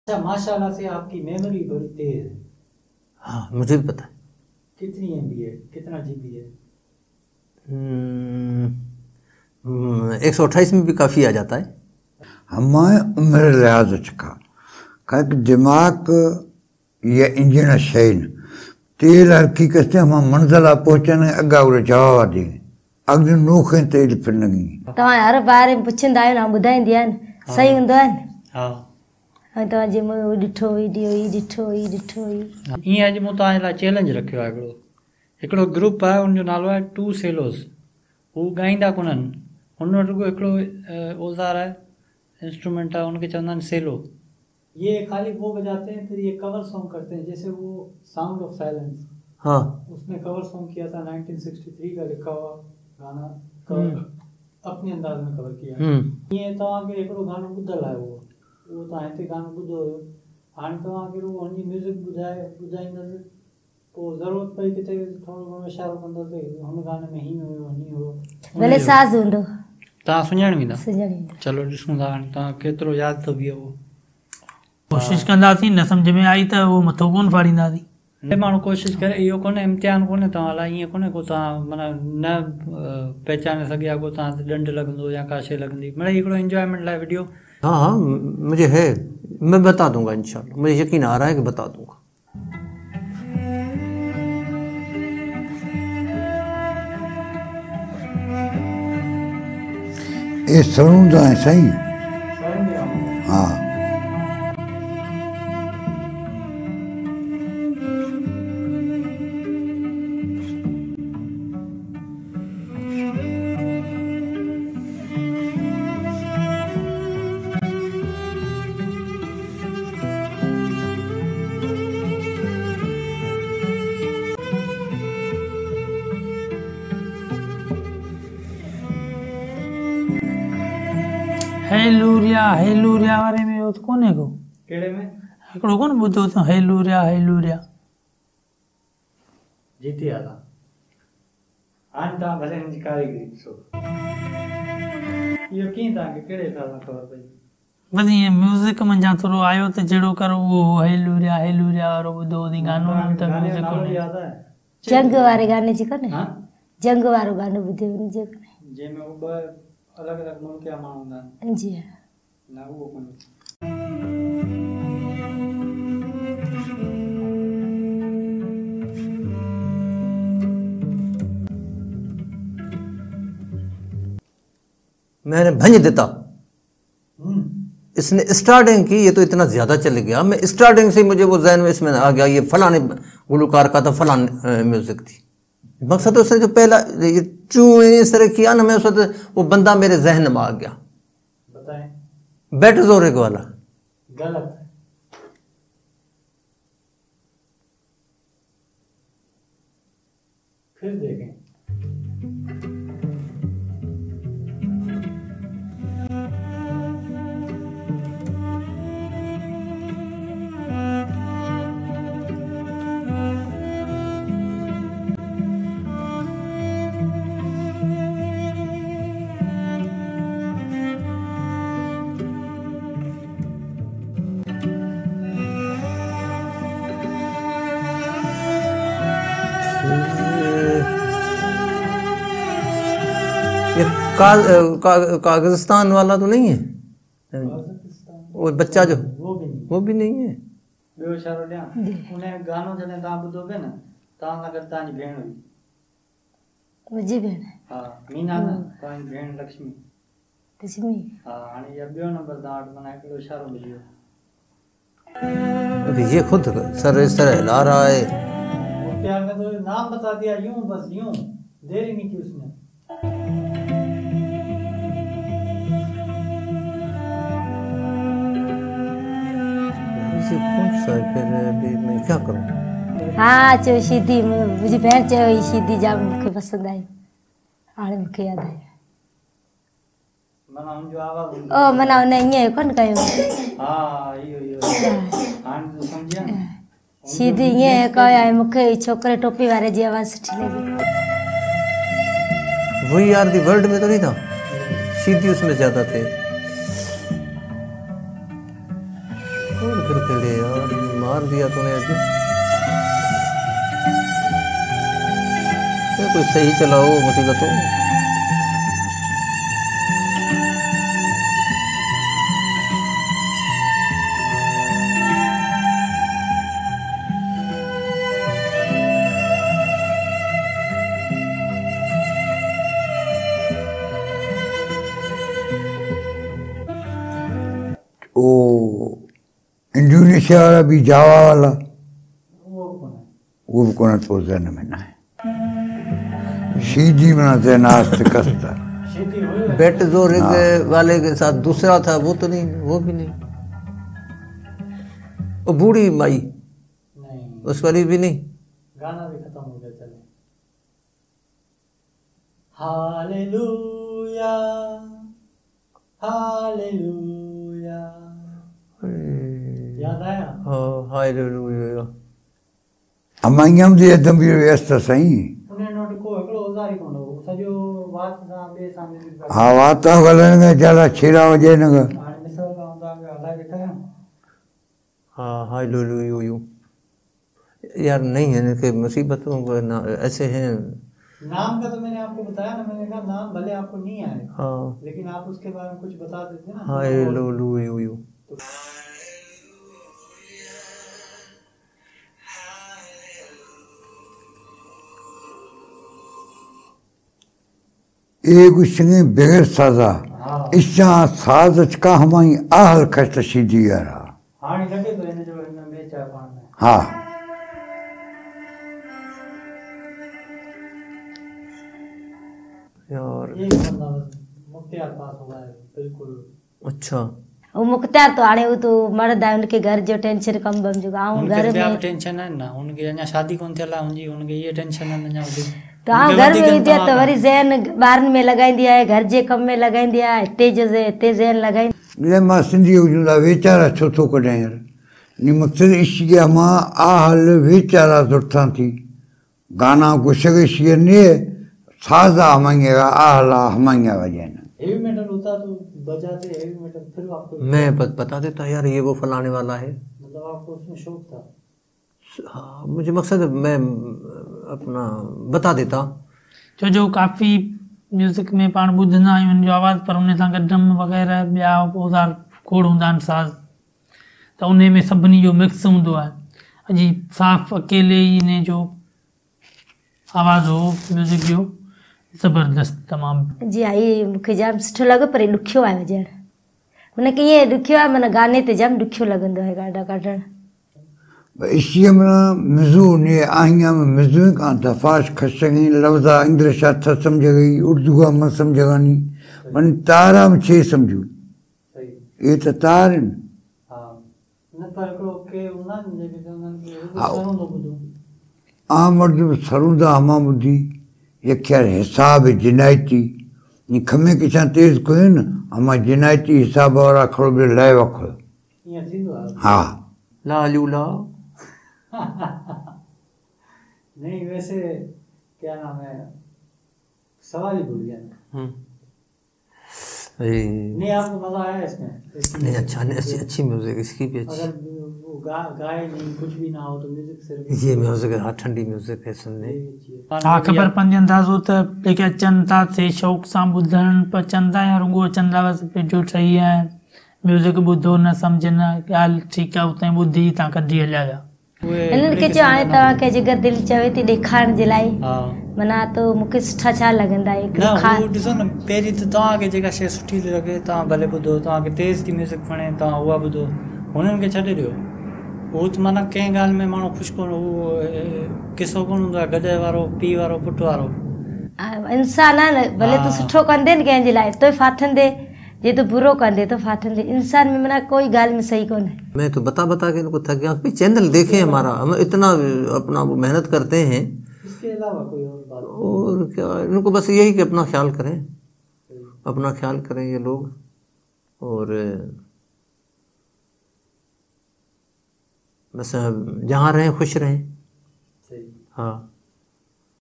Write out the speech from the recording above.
अच्छा, माशाल्लाह से आपकी मेमोरी बड़ी तेज है। हाँ मुझे भी पता है। कितनी MB है, कितना GB है? 128 में भी काफ़ी आ जाता है। हमारे उम्र लिहाज का दिमाग या इंजन शैन तेल हकीकत से हम मंजिल पहुंचने अगा उरे जवाब दी अगले नोखे तेल पिनगी तवा हर बार पुछंदा आयो ना बुधाईंदी आन सही हुंदो आन। हां तवा जे मो डिठो वीडियो ई डिठो ई ई अज मु ता ला चैलेंज रखियो है। एकड़ो ग्रुप है उन जो नालो है 2Cellos। वो गाइंदा कोनन उन रुगो एकड़ो औजार है, इंस्ट्रूमेंट है, उनके चंदन सेलो। ये खाली वो बजाते हैं, फिर ये कवर सॉन्ग करते हैं। जैसे वो साउंड ऑफ साइलेंस, हाँ उसने कवर सॉन्ग किया था 1963 का लिखा हुआ गाना, कवर अपने अंदाज में कवर किया। ये तवा के एकड़ो गानो बुधल है वो ता हिते गानो बुधो हां तवा के वो उनजी म्यूजिक बुझाईंदस को जरूरत पई किते थोड़ो घणो इशारो कंदस हुन गाने में ही हो भले साज हुंदो ता सुञाण विंदा। चलो ॾिसूं था ता केतिरो यादि थो बीहे। वो कोशिश कंदासीं, न सम्झ में आई त वो मथो कोन फाड़ींदासीं। माण्हू कोशिशि करे, इहो कोन्हे इम्तिहान कोन्हे तव्हां लाइ, ईअं कोन्हे को तव्हां माना न पहचाने सघे अॻो तव्हां ते ॾंढ लॻंदो या का शइ लॻंदी। मिड़ई हिकिड़ो इंजॉयमेंट लाइ वीडियो। हाँ हाँ मुझे है, मैं बता दूंगा इंशाल्लाह, मुझे यकीन आ रहा है कि बता दूंगा। ये सुनूं तो है सही। हाँ हेलूरिया वारे में वो कोने को कहिड़े में हिकिड़ो कोन ॿुधो अथऊं हेलूरिया जीती आला हाणे तव्हां भले हिनजी कारीगरी ॾिसो। इहो कीअं तव्हांखे कहिड़े हिसाब सां ख़बर पई? बस ईअं म्यूज़िक मंझां थोरो आयो त जहिड़ो करो उहो हेलूरिया वारो ॿुधो अथई गानो त म्यूज़िक नालो यादि आहे? जंग वारे गाने जी कोने? हां जंग वारो गानो ॿुधियो हुन जे कोने जंहिंमें वो ॿ अलॻि अलॻि मुल्क जा माण्हू हूंदा आहिनि। जी ना वो कोन्हे। मैंने भंज देता, इसने स्टार्टिंग की, ये तो इतना ज्यादा चले गया, मैं स्टार्टिंग से मुझे वो ज़हन में इसमें आ गया ये फलाने गुलकार का था, फलान म्यूजिक थी। मकसद उसने जो पहला ये चू इस तरह किया ना, मैं उस वक्त वो बंदा मेरे जहन में आ गया। बताएं। बैटजोरिग वाला गलत। फिर देखें। ये कागजिस्तान वाला तो नहीं है? वो बच्चा जो वो भी नहीं है। ॿियो इशारो ॾियां, उन गानो जॾहिं तव्हां ॿुधोगे न तव्हां सां गॾु तव्हांजी भेण हुई। मुंहिंजी भेण? हा मीना न, तव्हांजी भेण लक्ष्मी। हा हाणे इहा ॿियो नंबर तव्हां वटि माना हिकिड़ो इशारो मिली वियो। अभी ये खुद सर इस तरह हिला रहा है। प्यार में तो नाम बता दिया यूं, बस यूं, देर ही नहीं की उसने। कौन सा है फिर? अभी मैं क्या करूं? हाँ चो सीधी, मुझे बहन चयो सीधी जाम मूंखे पसंद आई। हाणे मूंखे यादि आयो। माना हम जो आवाज ओ माना उन ईअं कोन कयो। हा इहो हाणे तो समझिया न। सीधी ईअं कयो ऐं मूंखे छोकिरे टोपी वारे जी आवाज़ सुठी लगी। वही यार दी वर्ल्ड में तो नहीं था, सीधी उसमें ज्यादा थे। और फिर और खेले यार, मार दिया तूने आज। कोई सही चलाओ मुसीबत हो। वो इंडोनेशिया वाला भी, जावा वाला, वो भी कोना तो जहन में ना है। सीधी बनाते नास्त कस्ता। बैटजोरिग वाले के साथ दूसरा था, वो तो नहीं, वो भी नहीं। वो बूढ़ी माई नहीं, उस वाली भी नहीं। गाना भी खत्म हो गया। चले हालेलुया हालेलुया, याद आया? हाँ हालेलुया। अमाइयम दे दंबी व्यस्त सही। उन्हें नोट को एकड़ो उधारी कोनो सजो बात सा बे सामने भी। हाँ बात तो गलने ज्यादा छेड़ा वजे न हां मिसाल का होंदा के हला बैठा है। हाँ हालेलुया यार, नहीं है कि मुसीबतों को ना ऐसे हैं। नाम का तो मैंने आपको बताया ना, मैंने कहा नाम भले आपको नहीं आए, हाँ लेकिन आप उसके बारे में कुछ बता देते ना। हालेलुया। एक उसने बगैर साजा इच्छा साज का हमारी आहल खस्त सीधी यारा। हाँ लगे तो इन्हें जो इन्हें बेचा पान में। हाँ यार एक बंदा मुख्तियार पास हुआ है बिल्कुल। अच्छा, वो मुख्तार तो आने वो तो मर्द है, उनके घर जो टेंशन कम बम जो आऊं घर में टेंशन है ना उनकी, अञा शादी कौन थियला उनजी, उनके ये टेंशन है ना तो हाँ घर में हुई तो वरी जैन बारन में लगाई दिया है, घर जे कम में लगाई दिया है, ते जैन लगाई। ले मां सिंधी हुजूंदा वेचारा छो थो कढां यार। नी मक़सद इश्क़ मां आहल वेचारा सुठा थी गाना गुशगे शिय ने साजा हमांगेगा आहला हमांगे वजन। हेवी मेटल होता तो बजाते हेवी मेटल, फिर आपको मैं बता देता यार ये वो फलाने वाला है, मतलब आपको उसमें शौक था। हाँ मुझे मकसद मैं अपना बता देता। जो काफ़ी म्यूज़िक में पाण ॿुधंदा आहियूं उन जो आवाज़, पर उन सां गॾु ड्रम वग़ैरह ॿिया औज़ार खोड़ हूंदा आहिनि साज़, त उन में सभिनी जो मिक्स हूंदो आहे। अॼु साफ़ अकेले ई इन जो आवाज़ हो म्यूज़िक जो ज़बरदस्त तमामु। जी हाँ, ये मूंखे जाम सुठो लॻो, पर ये ॾुखियो आहे वॼण। हुनखे ईअं ॾुखियो आहे, माना गाने ते जाम ॾुखियो लॻंदो आहे गाना कढणु। इश्क़ में मिज़ू ने आहियां में मिज़ू का दफाश खशगी लफ्ज़ा इंग्लिश था समझ गई, उर्दू का मत समझ गानी मन तारा में छे समझू सही ये तो तार हैं। हाँ न पर को के उना जे भी उनन के सरों दो बुदो आमर्द सरुदा हमा बुद्धि ये क्या हिसाब जिनायती नी खमे के छा तेज कोई न हमा जिनायती हिसाब वाला खड़ो बे लाए वखो। ये थींदो आहे। हाँ ला लूला नहीं वैसे क्या नाम है, सवाल ही भूल गया। नहीं आपको मजा आया इसमें? नहीं अच्छा, नहीं अच्छी म्यूजिक इसकी भी अच्छी। अगर वो गाए नहीं कुछ भी ना हो तो म्यूजिक सिर्फ ये म्यूजिक हाँ ठंडी म्यूजिक है सुनने। हा ख़बर पंहिंजे अंदाज़ो त जेके अचनि था से शौक़ सां ॿुधणु पचनि था या रुॻो अचनि था बसि पंहिंजो सही आहे, म्यूज़िक ॿुधो न सम्झ न ॻाल्हि ठीकु आहे, उतां ॿुधी तव्हां कढी हलिया विया। हिननि खे चयो हाणे तव्हांखे जेकर दिलि चवे थी ॾेखारण जे लाइ माना तो मूंखे सुठा छा लॻंदा आहे। न वो ॾिसो न पहिरीं त तव्हांखे जेका शइ सुठी थी लॻे तव्हां भले ॿुधो, तव्हांखे तेज़ थी म्यूज़िक वणे तव्हां उहा ॿुधो, हुननि खे छॾे ॾियो। उहो त माना कंहिं ॻाल्हि में माण्हू ख़ुशि कोन, उहो किसो कोन हूंदो आहे गॾे वारो पीउ वारो पुटु वारो। इंसान आहे न, भले तूं सुठो कंदे न कंहिंजे लाइ तो फाथंदे, जे तो बुरो कंदे तो फाथंदे। इंसान में मना कोई गाल में सही कौन है। मैं तो बता के इनको थक गया। भाई चैनल देखें हमारा, हम इतना अपना मेहनत करते हैं, इसके अलावा कोई और बात और क्या, इनको बस यही कि अपना ख्याल करें, अपना ख्याल करें ये लोग, और बस जहाँ रहें खुश रहें। हाँ